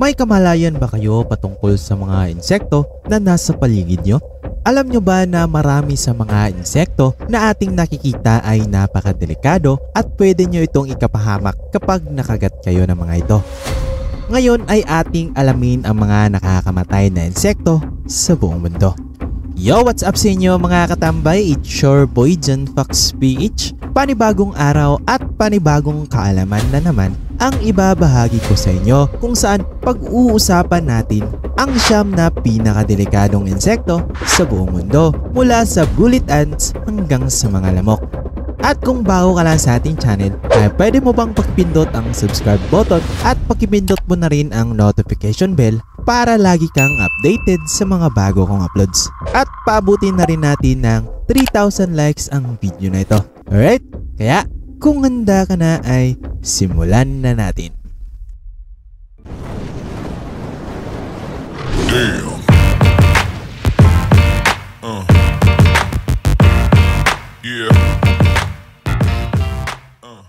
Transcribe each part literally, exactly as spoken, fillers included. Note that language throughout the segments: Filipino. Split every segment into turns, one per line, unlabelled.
May kamalayan ba kayo patungkol sa mga insekto na nasa paligid nyo? Alam nyo ba na marami sa mga insekto na ating nakikita ay napakadelikado at pwede nyo itong ikapahamak kapag nakagat kayo ng mga ito? Ngayon ay ating alamin ang mga nakakamatay na insekto sa buong mundo. Yo, what's up sa inyo mga katambay? It's your boy John Fox P H. Panibagong araw at panibagong kaalaman na naman ang ibabahagi ko sa inyo kung saan pag-uusapan natin ang siyam na pinakadelikadong insekto sa buong mundo mula sa bullet ants hanggang sa mga lamok. At kung bago ka lang sa ating channel, ay pwede mo bang pakipindot ang subscribe button at pakipindot mo na rin ang notification bell para lagi kang updated sa mga bago kong uploads. At paabutin na rin natin ng three thousand likes ang video na ito. Alright? Kaya kung handa ka na ay simulan na natin.
Damn. Uh. Yeah. Uh.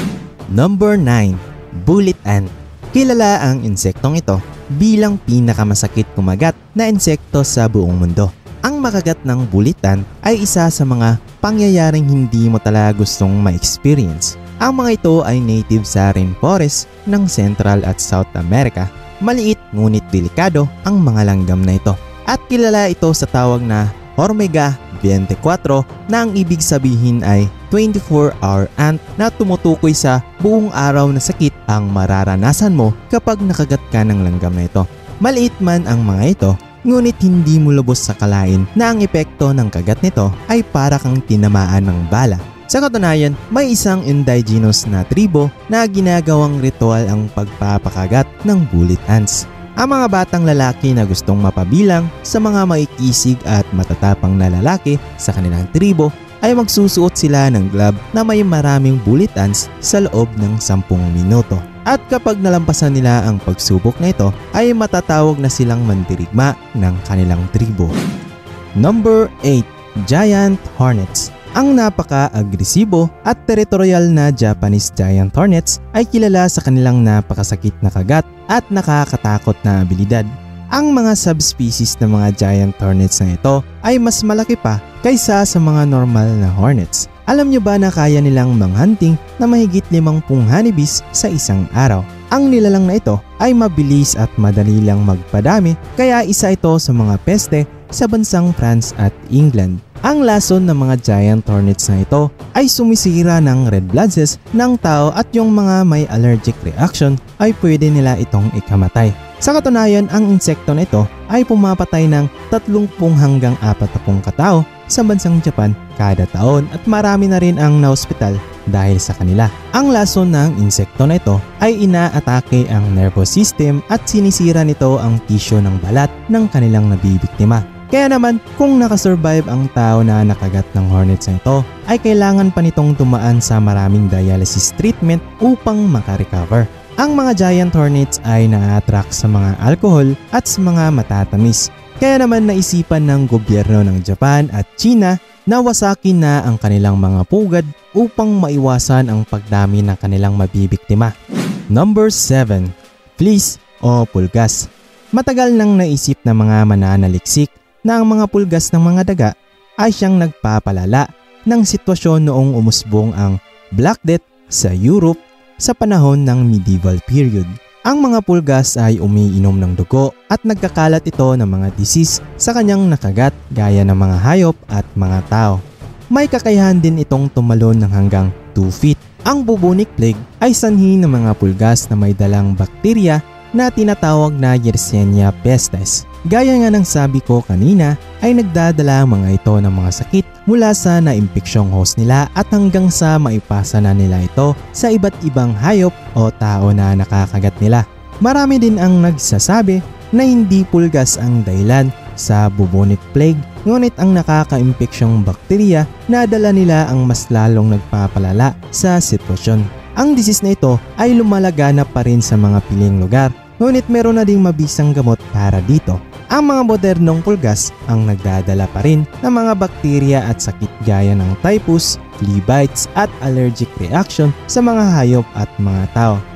Number nine. Bullet ant. Kilala ang insektong ito bilang pinakamasakit kumagat na insekto sa buong mundo. Ang makagat ng bullet ant ay isa sa mga pangyayaring hindi mo talaga gustong ma-experience. Ang mga ito ay native sa rainforest ng Central at South America. Maliit ngunit delikado ang mga langgam na ito. At kilala ito sa tawag na Hormiga twenty-four na ang ibig sabihin ay twenty-four hour ant na tumutukoy sa buong araw na sakit ang mararanasan mo kapag nakagat ka ng langgam na ito. Maliit man ang mga ito, ngunit hindi mo lubos sakalain na ang epekto ng kagat nito ay para kang tinamaan ng bala. Sa katunayan, may isang indigenous na tribo na ginagawang ritual ang pagpapakagat ng bullet ants. Ang mga batang lalaki na gustong mapabilang sa mga maikisig at matatapang na lalaki sa kanilang tribo ay magsusuot sila ng glove na may maraming bullet ants sa loob ng sampung minuto. At kapag nalampasan nila ang pagsubok na ito ay matatawag na silang mandirigma ng kanilang tribo. Number eight. Giant hornets. Ang napaka-agresibo at teritorial na Japanese giant hornets ay kilala sa kanilang napakasakit na kagat at nakakatakot na abilidad. Ang mga subspecies ng mga giant hornets na ito ay mas malaki pa kaysa sa mga normal na hornets. Alam nyo ba na kaya nilang manghunting na mahigit limangpung honeybis sa isang araw? Ang nilalang na ito ay mabilis at madali lang magpadami kaya isa ito sa mga peste sa bansang France at England. Ang lason ng mga giant hornets na ito ay sumisira ng red blood cells ng tao at yung mga may allergic reaction ay pwede nila itong ikamatay. Sa katunayan, ang insekto na ito ay pumapatay ng tatlongpung hanggang apat na pung katao sa bansang Japan kada taon at marami na rin ang na-hospital dahil sa kanila. Ang lason ng insekto na ito ay inaatake ang nervous system at sinisira nito ang tissue ng balat ng kanilang nabibiktima. Kaya naman, kung nakasurvive ang tao na nakagat ng hornets na ito, ay kailangan pa nitong dumaan sa maraming dialysis treatment upang makarecover. Ang mga giant hornets ay na-attract sa mga alcohol at sa mga matatamis. Kaya naman naisipan ng gobyerno ng Japan at China na wasakin na ang kanilang mga pugad upang maiwasan ang pagdami ng kanilang mabibiktima. Number seven. Fleas o pulgas. Matagal nang naisip ng mga mananaliksik na ang mga pulgas ng mga daga ay siyang nagpapalala ng sitwasyon noong umusbong ang Black Death sa Europe sa panahon ng medieval period. Ang mga pulgas ay umiinom ng dugo at nagkakalat ito ng mga disease sa kanyang nakagat gaya ng mga hayop at mga tao. May kakayahan din itong tumalon ng hanggang two feet. Ang bubonic plague ay sanhi ng mga pulgas na may dalang bakterya na tinatawag na Yersinia pestis. Gaya nga ng sabi ko kanina ay nagdadala mga ito ng mga sakit mula sa naimpeksyong host nila at hanggang sa maipasa na nila ito sa iba't ibang hayop o tao na nakakagat nila. Marami din ang nagsasabi na hindi pulgas ang dahilan sa bubonic plague, ngunit ang nakakaimpeksyong bakterya na dala nila ang mas lalong nagpapalala sa sitwasyon. Ang disease na ito ay lumalaganap pa rin sa mga piling lugar, ngunit meron na ding mabisang gamot para dito. Ang mga modernong pulgas ang nagdadala pa rin ng mga bakterya at sakit gaya ng typhus, flea bites at allergic reaction sa mga hayop at mga tao.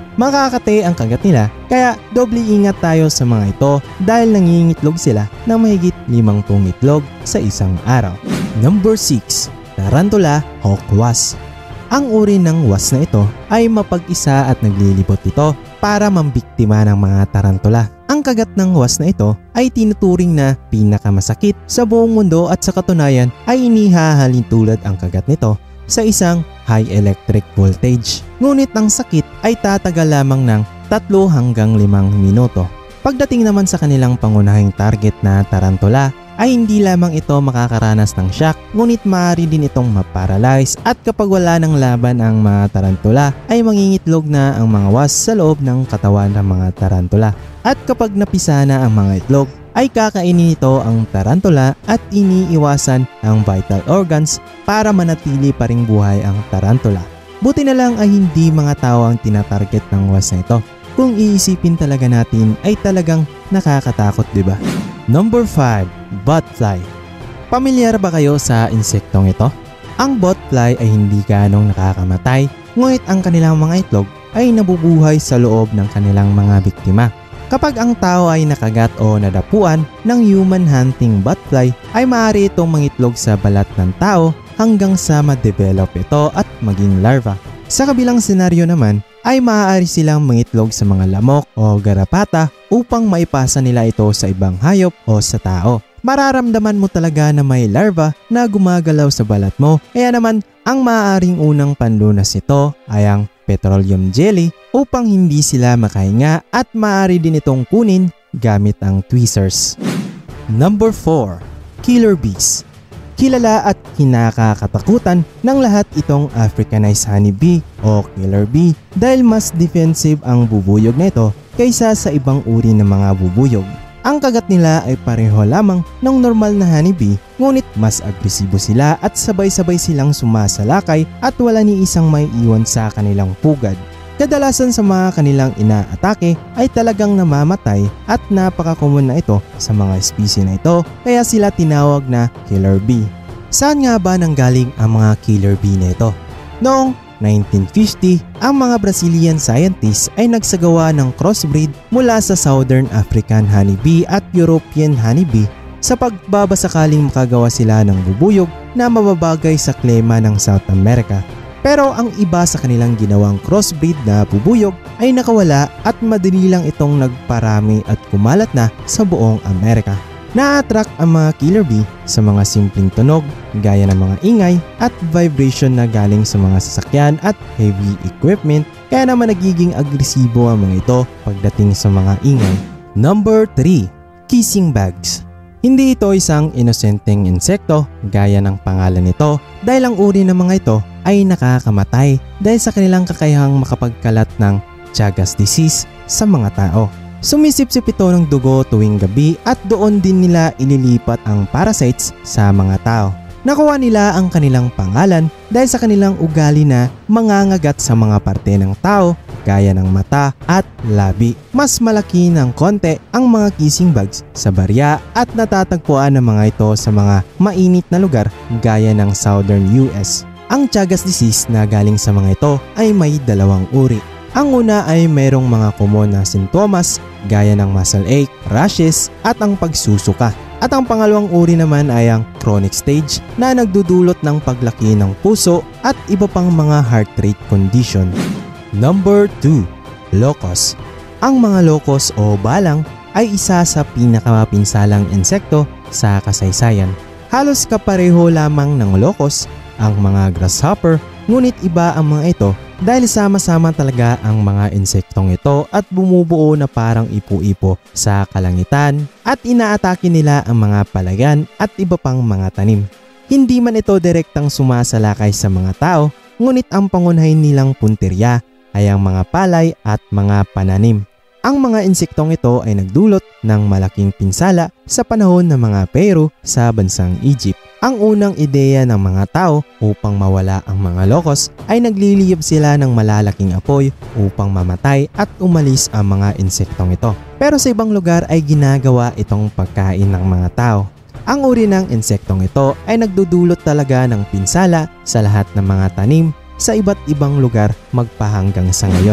Makakate ang kagat nila kaya doble ingat tayo sa mga ito dahil nangingitlog sila ng mahigit limang pung itlog sa isang araw. Number six. Tarantula Hawk Wasp. Ang uri ng wasp na ito ay mapag-isa at naglilibot ito para mambiktima ng mga tarantula. Ang kagat ng wasp na ito ay tinuturing na pinakamasakit sa buong mundo at sa katunayan ay inihahalin tulad ang kagat nito sa isang high electric voltage. Ngunit ang sakit ay tatagal lamang ng tatlo hanggang limang minuto. Pagdating naman sa kanilang pangunahing target na tarantula, ay hindi lamang ito makakaranas ng shock, ngunit maaari din itong maparalyze at kapag wala ng laban ang mga tarantula ay mangingitlog na ang mga wasp sa loob ng katawan ng mga tarantula. At kapag napisa na ang mga itlog, ay kakainin nito ang tarantula at iniiwasan ang vital organs para manatili pa ring buhay ang tarantula. Buti na lang ay hindi mga tao ang tinatarget ng wasp na ito. Kung iisipin talaga natin ay talagang nakakatakot, di ba? Number five. Botfly. Pamilyar ba kayo sa insektong ito? Ang botfly ay hindi ganong nakakamatay, ngunit ang kanilang mga itlog ay nabubuhay sa loob ng kanilang mga biktima. Kapag ang tao ay nakagat o nadapuan ng human hunting botfly, ay maaari itong mangitlog sa balat ng tao hanggang sa ma-develop ito at maging larva. Sa kabilang senaryo naman, ay maaari silang mangitlog sa mga lamok o garapata upang maipasa nila ito sa ibang hayop o sa tao. Mararamdaman mo talaga na may larva na gumagalaw sa balat mo, kaya naman ang maaaring unang panlunas nito ay ang petroleum jelly upang hindi sila makahinga at maaari din itong kunin gamit ang tweezers. Number four. Killer bees. Kilala at kinakakatakutan ng lahat itong Africanized honeybee o killer bee dahil mas defensive ang bubuyog na ito kaysa sa ibang uri ng mga bubuyog. Ang kagat nila ay pareho lamang ng normal na honeybee, ngunit mas agresibo sila at sabay-sabay silang sumasalakay at wala ni isang may iwan sa kanilang pugad. Kadalasan sa mga kanilang inaatake ay talagang namamatay at napaka-common na ito sa mga species na ito kaya sila tinawag na killer bee. Saan nga ba nanggaling ang mga killer bee na ito? Noong nineteen fifty, ang mga Brazilian scientists ay nagsagawa ng crossbreed mula sa Southern African honeybee at European honeybee sa pagbabasakaling makagawa sila ng bubuyog na mababagay sa klima ng South America. Pero ang iba sa kanilang ginawang crossbreed na bubuyog ay nakawala at madali lang itong nagparami at kumalat na sa buong Amerika. Na-attract ang mga killer bee sa mga simpleng tunog gaya ng mga ingay at vibration na galing sa mga sasakyan at heavy equipment, kaya naman nagiging agresibo ang mga ito pagdating sa mga ingay. Number three. Kissing bugs. Hindi ito isang inosenteng insekto gaya ng pangalan nito dahil ang uri ng mga ito ay nakakamatay dahil sa kanilang kakayahang makapagkalat ng Chagas disease sa mga tao. Sumisipsip ito ng dugo tuwing gabi at doon din nila ililipat ang parasites sa mga tao. Nakuha nila ang kanilang pangalan dahil sa kanilang ugali na mangangagat sa mga parte ng tao gaya ng mata at labi. Mas malaki ng konti ang mga kissing bugs sa barya at natatagpuan ng mga ito sa mga mainit na lugar gaya ng Southern U S. Ang Chagas disease na galing sa mga ito ay may dalawang uri. Ang una ay mayroong mga common na sintomas gaya ng muscle ache, rashes at ang pagsusuka. At ang pangalawang uri naman ay ang chronic stage na nagdudulot ng paglaki ng puso at iba pang mga heart rate condition. Number two. Locust. Ang mga locust o balang ay isa sa pinakamapinsalang insekto sa kasaysayan. Halos kapareho lamang ng locust ang mga grasshopper, ngunit iba ang mga ito dahil sama-sama talaga ang mga insektong ito at bumubuo na parang ipo-ipo sa kalangitan at inaatake nila ang mga palayan at iba pang mga tanim. Hindi man ito direktang sumasalakay sa mga tao, ngunit ang pangunahin nilang punteriya ay ang mga palay at mga pananim. Ang mga insektong ito ay nagdulot ng malaking pinsala sa panahon ng mga Pharaoh sa bansang Egypt. Ang unang ideya ng mga tao upang mawala ang mga locust ay nagliliyab sila ng malalaking apoy upang mamatay at umalis ang mga insektong ito. Pero sa ibang lugar ay ginagawa itong pagkain ng mga tao. Ang uri ng insektong ito ay nagdudulot talaga ng pinsala sa lahat ng mga tanim sa iba't ibang lugar magpahanggang sa ngayon.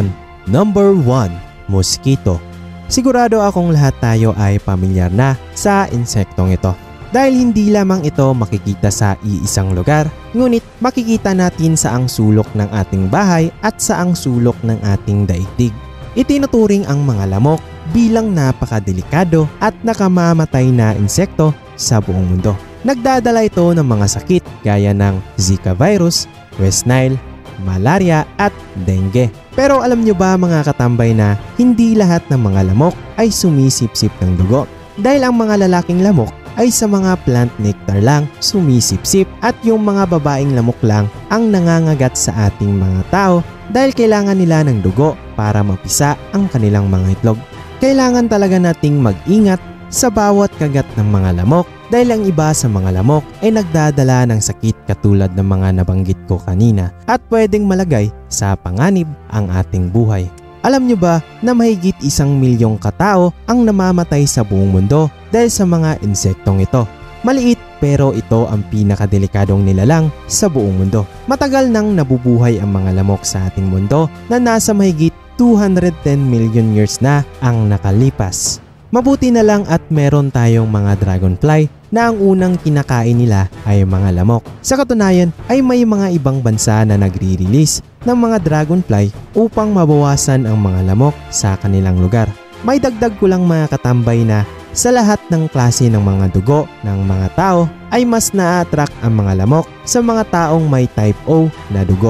Number one. Mosquito. Sigurado akong lahat tayo ay pamilyar na sa insektong ito. Dahil hindi lamang ito makikita sa iisang lugar, ngunit makikita natin sa ang sulok ng ating bahay at sa ang sulok ng ating daigdig. Itinuturing ang mga lamok bilang napakadelikado at nakamamatay na insekto sa buong mundo. Nagdadala ito ng mga sakit gaya ng Zika virus, West Nile, malaria at dengue. Pero alam nyo ba mga katambay na hindi lahat ng mga lamok ay sumisipsip ng dugo? Dahil ang mga lalaking lamok ay sa mga plant nectar lang sumisipsip at yung mga babaeng lamok lang ang nangangagat sa ating mga tao dahil kailangan nila ng dugo para mapisa ang kanilang mga itlog. Kailangan talaga nating mag-ingat sa bawat kagat ng mga lamok dahil ang iba sa mga lamok ay nagdadala ng sakit katulad ng mga nabanggit ko kanina at pwedeng malagay sa panganib ang ating buhay. Alam nyo ba na mahigit isang milyong katao ang namamatay sa buong mundo dahil sa mga insektong ito? Maliit pero ito ang pinakadelikadong nilalang sa buong mundo. Matagal nang nabubuhay ang mga lamok sa ating mundo na nasa mahigit two hundred ten million years na ang nakalipas. Mabuti na lang at meron tayong mga dragonfly na ang unang kinakain nila ay mga lamok. Sa katunayan ay may mga ibang bansa na nagre-release ng mga dragonfly upang mabawasan ang mga lamok sa kanilang lugar. May dagdag ko lang mga katambay na sa lahat ng klase ng mga dugo ng mga tao ay mas na-attract ang mga lamok sa mga taong may type O na dugo.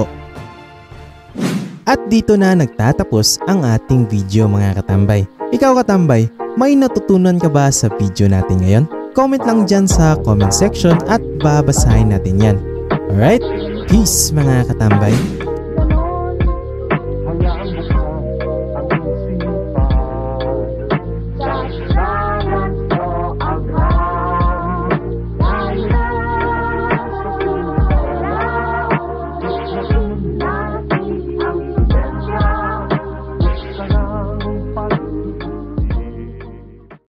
At dito na nagtatapos ang ating video mga katambay. Ikaw katambay, may natutunan ka ba sa video natin ngayon? Comment lang dyan sa comment section at babasahin natin yan. Alright? Peace mga katambay!